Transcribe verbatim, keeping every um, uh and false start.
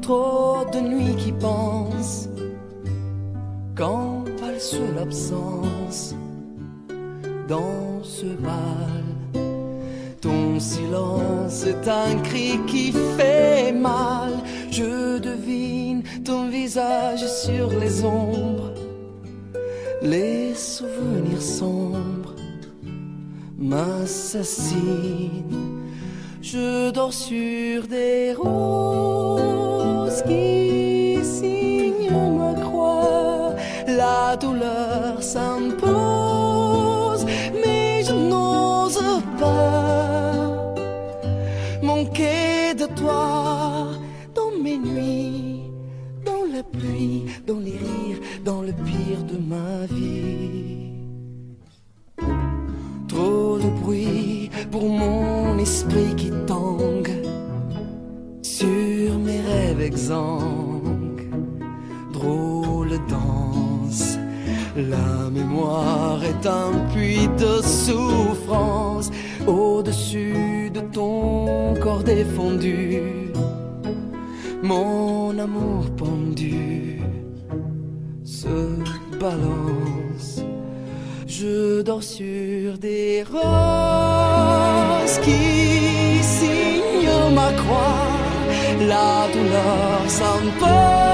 trop de nuits qui pensent quand valse l'absence dans ce bal. Ton silence est un cri qui fait mal. Je devine ton visage sur les ombres. Les souvenirs sombres m'assassinent. Je dors sur des roses qui signent ma croix. La douleur s'impose, mais je n'ose pas manquer de toi dans mes nuits, dans la pluie, dans les rires, dans le pire de ma vie. Trop de bruit pour mon esprit qui tangue sur mes rêves exsangues. Drôle danse, la mémoire est un puits de souffrance. Au-dessus de ton corps défendu, mon amour pendu se balance. Je dors sur des roses qui signent ma croix. La douleur s'impose,